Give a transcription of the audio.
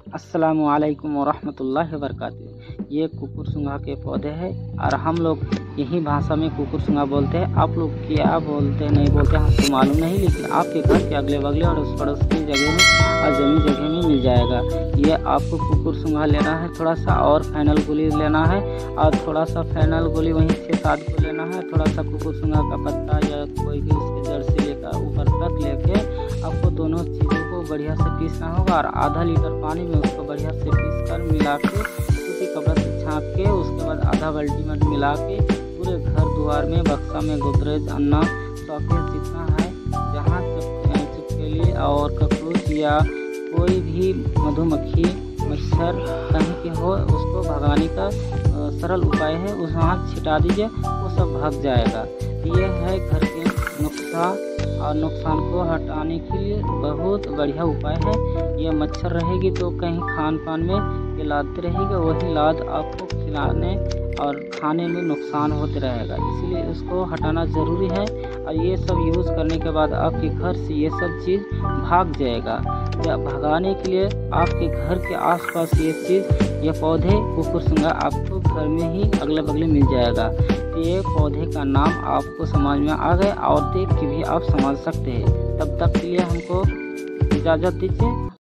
अस्सलामुअलैकुम वरहमतुल्लाहि वबरकातुहू। ये कुकुरसुंगा के पौधे हैं और हम लोग यही भाषा में कुकुरसुंगा बोलते हैं। आप लोग क्या बोलते हैं नहीं बोलते हैं हमको मालूम नहीं, लेकिन आपके घर के अगले बगले और उस पड़ोस की जगह में और ज़मीन जगह में मिल जाएगा। ये आपको कुकुरसुंगा लेना है, थोड़ा सा और फाइनल गोली लेना है और थोड़ा सा फाइनल गोली वहीं 6-7 को लेना है। थोड़ा सा कुकुरसुंगा का पत्ता या कोई भी उसके जड़ से लेकर ऊपर तक लेके आपको दोनों चीज़ों को बढ़िया से पीसना होगा और आधा लीटर पानी में उसको बढ़िया से पीस कर मिला के उसी कपड़ा से छाँक के उसके बाद आधा बाल्टी में मिला के पूरे घर द्वार में बक्सा में गोदरेज अन्ना शौकेस जितना है जहाँ छिपकली और ककरोच या कोई भी मधुमक्खी मच्छर कहीं के हो उसको भगाने का सरल उपाय है। उस वहाँ छिटा दीजिए, वो सब भाग जाएगा। ये है घर के नुस्खा और नुकसान को हटाने के लिए बहुत बढ़िया उपाय है। ये मच्छर रहेगी तो कहीं खान पान में ये लादते रहेगा, वही लाद आपको खिलाने और खाने में नुकसान होते रहेगा, इसीलिए इसको हटाना ज़रूरी है। और ये सब यूज़ करने के बाद आपके घर से ये सब चीज़ भाग जाएगा। या भगाने के लिए आपके घर के आसपास ये चीज़ ये पौधे कुकुरसुंगा आपको घर में ही अगले बगले मिल जाएगा। ये पौधे का नाम आपको समझ में आ गए और देख के भी आप समझ सकते हैं। तब तक के लिए हमको इजाज़त दीजिए।